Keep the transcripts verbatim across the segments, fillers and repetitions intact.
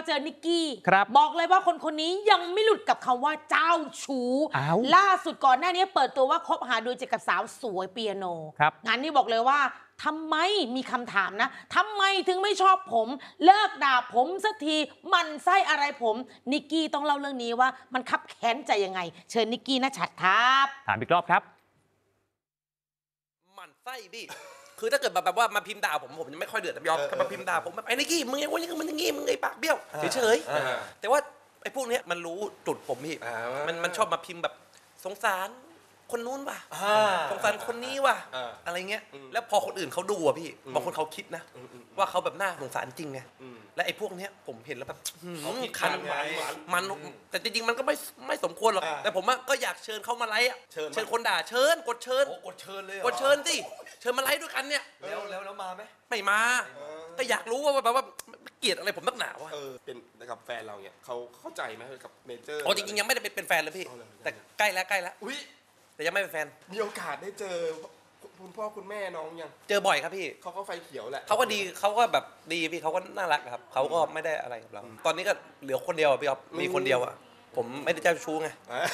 เจอนิกกี้ครับบอกเลยว่าคนคนนี้ยังไม่หลุดกับคำว่าเจ้าชู้ล่าสุดก่อนหน้านี้เปิดตัวว่าคบหาดูใจกับสาวสวยเปียโนงานนี้บอกเลยว่าทำไมมีคำถามนะทำไมถึงไม่ชอบผมเลิกด่าผมสักทีมันไส้อะไรผมนิกกี้ต้องเล่าเรื่องนี้ว่ามันคับแค้นใจยังไงเชิญนิกกี้ณชัดครับถามอีกรอบครับมันไส้ดิคือถ้าเกิดแบบว่ามาพิมพ์ด่าผมผมยังไม่ค่อยเดือดยอมถ้ามาพิมพ์ด่าผมแบบไอ้นิกกี้มึงไอ้วันนี้มันอย่างงี้มึงไอ้ปากเบี้ยวเฉยๆแต่ว่าไอ้พวกนี้มันรู้จุดผมพี่มันมันชอบมาพิมพ์แบบสงสารคนนู้นว่ะสงสารคนนี้ว่ะอะไรเงี้ยแล้วพอคนอื่นเขาดูอ่ะพี่บางคนเขาคิดนะว่าเขาแบบน่าสงสารจริงไงและไอ้พวกนี้ผมเห็นแล้วแบบคันมันแต่จริงๆมันก็ไม่ไม่สมควรหรอกแต่ผมก็อยากเชิญเขามาไลฟ์อ่ะเชิญคนด่าเชิญกดเชิญกดเชิญเลยกดเชิญสิเชิญมาไลฟ์ด้วยกันเนี่ยแล้วแล้วแล้วมาไหมไม่มาก็อยากรู้ว่าแบบว่าเกลียดอะไรผมนักหนาวะเออเป็นกับแฟนเราเนี่ยเขาเข้าใจไหมกับเมเจอร์โอ้จริงๆยังไม่ได้เป็นแฟนเลยพี่แต่ใกล้แล้วใกล้แล้วแต่ยังไม่เป็นแฟนมีโอกาสได้เจอคุณพ่อคุณแม่น้องยังเจอบ่อยครับพี่เขาก็ไฟเขียวแหละเขาก็ดีเขาก็แบบดีพี่เขาก็น่ารักครับเขาก็ไม่ได้อะไรกับเราตอนนี้ก็เหลือคนเดียวพี่ครับมีคนเดียวอ่ะผมไม่ได้เจ้าชู้ไง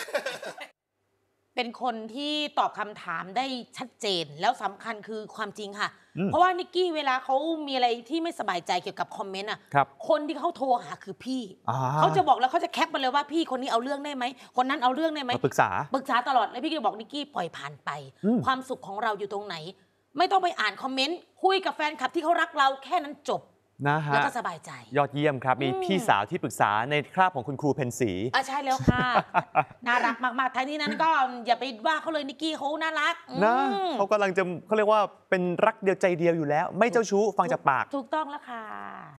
เป็นคนที่ตอบคำถามได้ชัดเจนแล้วสำคัญคือความจริงค่ะเพราะว่านิกกี้เวลาเขามีอะไรที่ไม่สบายใจเกี่ยวกับคอมเมนต์อ่ะคนที่เขาโทรหาคือพี่เขาจะบอกแล้วเขาจะแคปมาเลยว่าพี่คนนี้เอาเรื่องได้ไหมคนนั้นเอาเรื่องได้ไหมปรึกษาปรึกษาตลอดแล้วพี่ก็บอกนิกกี้ปล่อยผ่านไปความสุขของเราอยู่ตรงไหนไม่ต้องไปอ่านคอมเมนต์คุยกับแฟนคลับที่เขารักเราแค่นั้นจบนะฮะแล้วก็สบายใจยอดเยี่ยมครับมีพี่สาวที่ปรึกษาในคราบของคุณครูเพนสีอ่ะใช่แล้วค่ะน่ารักมากๆท้ายนี้นั้นก็อย่าไปว่าเขาเลยนิกกี้เขาน่ารักนะเขากำลังจะเขาเรียกว่าเป็นรักเดียวใจเดียวอยู่แล้วไม่เจ้าชู้ฟังจากปากถูกต้องแล้วค่ะ